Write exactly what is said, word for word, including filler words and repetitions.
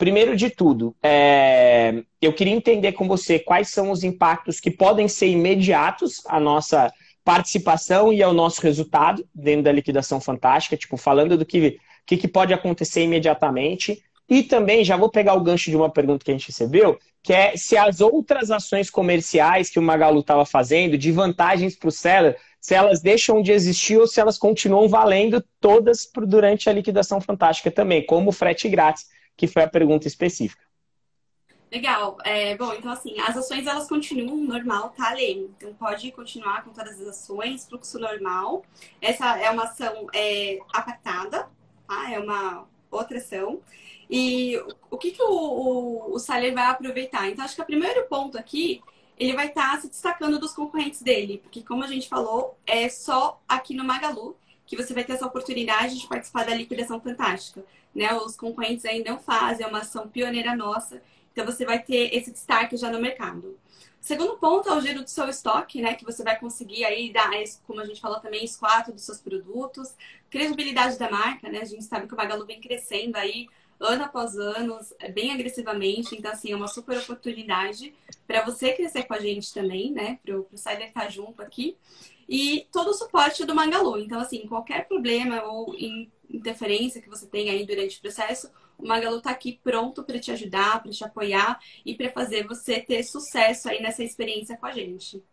primeiro de tudo, é, eu queria entender com você quais são os impactos que podem ser imediatos à nossa participação e ao nosso resultado dentro da liquidação fantástica, tipo, falando do que, que, que pode acontecer imediatamente. E também, já vou pegar o gancho de uma pergunta que a gente recebeu, que é se as outras ações comerciais que o Magalu estava fazendo, de vantagens para o seller, se elas deixam de existir ou se elas continuam valendo todas durante a liquidação fantástica também, como o frete grátis, que foi a pergunta específica. Legal. É, bom, então assim, as ações elas continuam normal, tá, Lê? Então pode continuar com todas as ações, fluxo normal. Essa é uma ação é, apartada, tá? É uma outra ação. E o que, que o, o, o seller vai aproveitar? Então, acho que o primeiro ponto aqui, ele vai estar se destacando dos concorrentes dele, porque como a gente falou, é só aqui no Magalu que você vai ter essa oportunidade de participar da liquidação fantástica, né? Os concorrentes ainda não fazem, é uma ação pioneira nossa. Então, você vai ter esse destaque já no mercado. O segundo ponto é o giro do seu estoque, né? Que você vai conseguir aí dar, como a gente falou também, esquadro dos seus produtos. Credibilidade da marca, né? A gente sabe que o Magalu vem crescendo aí ano após ano, bem agressivamente. Então, assim, é uma super oportunidade para você crescer com a gente também, né? Para o Sider estar junto aqui. E todo o suporte do Magalu. Então, assim, qualquer problema ou interferência que você tenha aí durante o processo, o Magalu está aqui pronto para te ajudar, para te apoiar e para fazer você ter sucesso aí nessa experiência com a gente.